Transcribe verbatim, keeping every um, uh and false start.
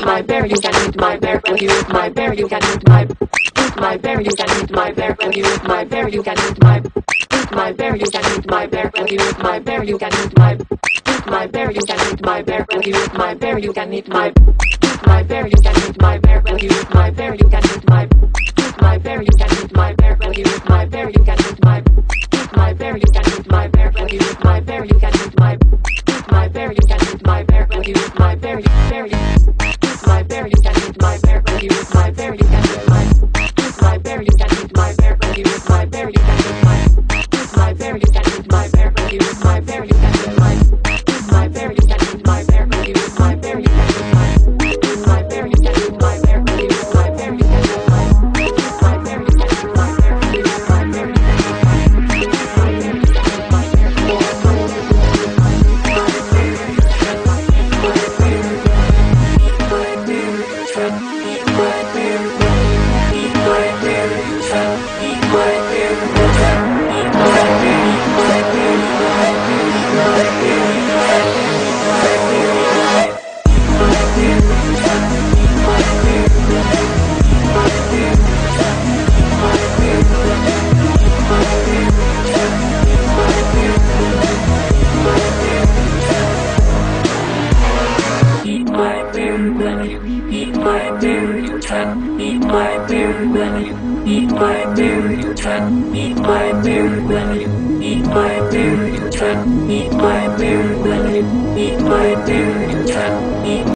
my bear, you can eat my bear. Will you eat my bear, you can eat my eat my bear, you can eat my bear. Will you eat my bear, you can eat my eat my bear, you can eat my bear. Will you eat my bear, you can eat my eat my bear, you can eat my bear. Will you eat my bear, you can eat my eat my bear, you can eat my bear. Will you eat my bear, you can eat my eat my bear, you can eat my bear. Will you eat my bear, you can eat my eat my bear, you can eat my bear. Will you eat my bear, you can eat my eat my bear, you can eat my bear. Will you eat my bear, you bear you eat my bear, you can eat my bear. Will you eat my bear, you can eat my eat my bear, you can eat my bear. Will you eat my bear, you can eat my eat my bear, you can eat my bear. Will you eat my bear, you can eat my eat my bear, you can eat my bear. Will you eat my bear, you can eat my eat my bear, you can eat my bear. Will you eat my bear, you can eat my eat my bear, you can eat my bear. Will you eat my bear, you can eat my eat my bear, you can eat my bear. Eat my beer, you can eat my beer when you eat my beer, you can eat my beer when you eat my beer, you can eat my beer when you eat my beer, you can eat